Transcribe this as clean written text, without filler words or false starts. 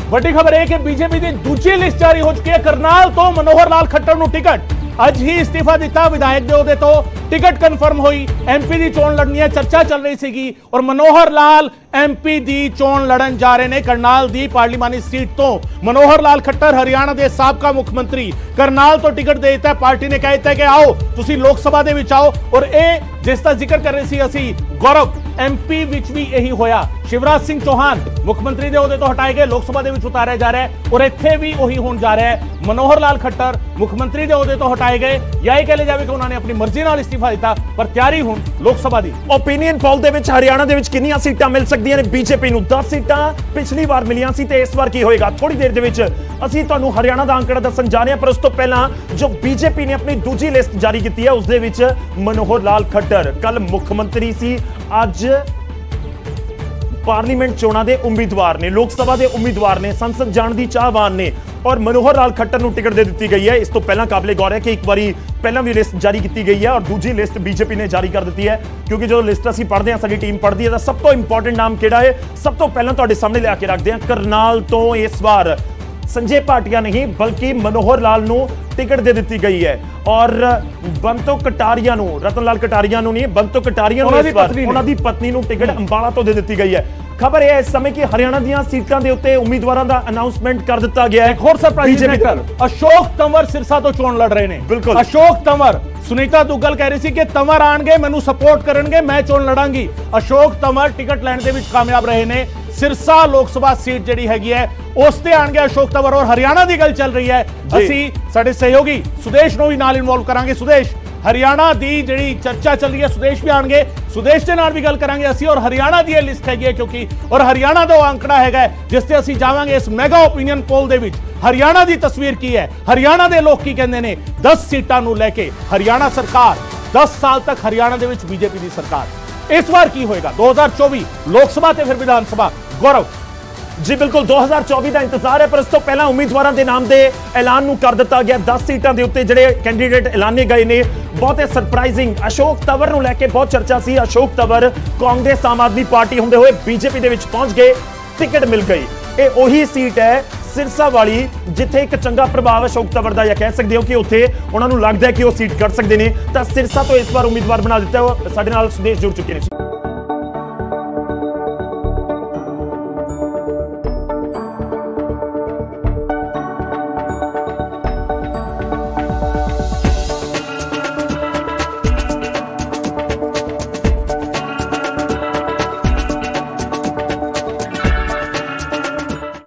ਵੱਡੀ ਖਬਰ ਹੈ ਕਿ ਬੀਜੇਪੀ ਦੀ ਦੂਜੀ ਲਿਸਟ ਜਾਰੀ ਹੋ ਚੁੱਕੀ ਹੈ। ਕਰਨਾਲ ਤੋਂ ਮਨੋਹਰ ਲਾਲ ਖੱਟਰ ਨੂੰ ਟਿਕਟ, ਅੱਜ ਹੀ ਇਸਤੀਫਾ ਦਿੱਤਾ। ਵਿਧਾਇਕ ਦੇ ਅਹੁਦੇ ਤੋਂ ਟਿਕਟ ਕਨਫਰਮ ਹੋਈ। ਐਮਪੀ ਦੀ ਚੋਣ ਲੜਨੀ ਹੈ, ਚਰਚਾ ਚੱਲ ਰਹੀ ਸੀਗੀ ਔਰ ਮਨੋਹਰ ਲਾਲ ਐਮਪੀ ਦੀ ਚੋਣ ਲੜਨ ਜਾ ਰਹੇ ਨੇ। ਕਰਨਾਲ ਦੀ ਪਾਰਲੀਮਾਨੀ ਸੀਟ ਤੋਂ ਮਨੋਹਰ ਲਾਲ ਖੱਟਰ ਹਰਿਆਣਾ ਦੇ ਸਾਬਕਾ ਮੁੱਖ ਮੰਤਰੀ ਕਰਨਾਲ ਤੋਂ ਟਿਕਟ ਦੇ ਦਿੱਤਾ। ਪਾਰਟੀ ਨੇ ਕਹਿ ਦਿੱਤਾ ਕਿ ਆਓ ਤੁਸੀਂ ਲੋਕ ਸਭਾ ਦੇ ਵਿੱਚ ਆਓ। ਔਰ ਇਹ ਜਿਸ ਦਾ ਜ਼ਿਕਰ ਕਰ ਰਹੇ ਸੀ ਅਸੀਂ ਗੌਰਵ, ਐਮਪੀ ਵਿੱਚ ਵੀ ਇਹੀ ਹੋਇਆ। शिवराज सिंह चौहान मुख्य मंत्री के अहुदे तो हटाए गए, लोक सभा उतारे जा रहे हैं और इत्थे भी वही होने जा रहा है। मनोहर लाल खट्टर मुख्यमंत्री के अहुदे तो हटाए गए, या यह कह लिया जाए कि उन्होंने अपनी मर्जी नाल इस्तीफा दिता, पर तैयारी हुण लोक सभा दी। ओपीनियन पोल दे विच हरियाणा दे विच कितनी सीटां मिल सकदियां ने बीजेपी नूं? 10 सीटां पिछली बार मिलियां सी ते इस बार की होएगा थोड़ी देर दे विच असीं तुहानूं हरियाणा दा आंकड़ा दस्सण जा रहे हां। पर उस तो पहलां जो बीजेपी ने अपनी दूजी लिस्ट जारी की है उस दे विच मनोहर लाल खट्टर कल मुख्यमंत्री सी, अज पार्लीमेंट चोणां दे उम्मीदवार ने, लोक सभा के उम्मीदवार ने, संसद जाण दी चाहवान ने और मनोहर लाल खट्टर नूं टिकट दे दी गई है। इस तो पहला काबिले गौर है कि एक बारी पहला भी लिस्ट जारी की गई है और दूजी लिस्ट बीजेपी ने जारी कर दी है। क्योंकि जो लिस्ट असीं पढ़ते हैं, साडी टीम पढ़ती है, तो सब तो इंपॉर्टेंट नाम किहड़ा है सब तो पहला तुहाडे सामने लिया के रखते हैं। करनाल तो इस बार संजय भाटिया नहीं बल्कि मनोहर लाल नूं टिकट दे दी गई है और बंतो कटारिया नूं, रतन लाल कटारिया नूं नहीं, बंतो कटारिया नूं इस बार उन्हां दी पत्नी नूं टिकट अंबाला तो दे दी गई है। खबर है इस समय की हरियाणा दी सीटां दे उत्ते उम्मीदवारां दा अनाउंसमेंट कर दिता गया है। एक और सरप्राइज अशोक तंवर सिरसा तो चोण लड़ रहे हैं। बिल्कुल अशोक तंवर, सुनीता दुग्गल कह रही थी कि तंवर आणगे, मैनू सपोर्ट करनगे, मैं चोण लड़ांगी। अशोक तंवर टिकट लैण दे विच कामयाब रहे ने। सिरसा लोक सभा सीट जिहड़ी हैगी है उस ते आणगे अशोक तंवर। और हरियाणा दी गल चल रही है, असीं साडे सहयोगी सुदेश नूं भी नाल इन्वॉल्व करांगे। सुदेश, हरियाणा दी जिहड़ी चर्चा चल रही है, सुदेश भी आणगे, सुदेश दे नाल भी गल करांगे असीं। और हरियाणा दी लिस्ट हैगी है क्योंकि और हरियाणा दा आंकड़ा हैगा जिस ते असीं जावांगे इस मैगा ओपीनियन पोल दे विच हरियाणा दी तस्वीर की है, हरियाणा दे लोग की कहंदे ने। 10 सीटां नूं लैके हरियाणा सरकार, 10 साल तक हरियाणा दे विच बीजेपी दी सरकार। इस बार की होएगा 2024 लोक सभा ते फिर विधानसभा? गौरव जी बिल्कुल 2024 का इंतजार है, पर इस तो पहला उम्मीदवारों के नाम के ऐलान नूं कर दिता गया। 10 सीटां दे उत्ते जिहड़े कैंडीडेट ऐलाने गए ने बहुत सरप्राइजिंग। अशोक तंवर नूं लैके बहुत चर्चा सी। अशोक तंवर कांग्रेस आम आदमी पार्टी होंदे हुए बीजेपी दे विच पहुंच गए, टिकट मिल गई। ये ओही सीट है सिरसा वाली जिथे एक चंगा प्रभाव अशोक तंवर दा, या कह सकते हो कि उत्थे उन्हां नूं लगदा है कि वो सीट कर सकते हैं। तो सिरसा तो इस बार उम्मीदवार बना दिता है। साडे नाल सुदेश जुड़ चुके हैं।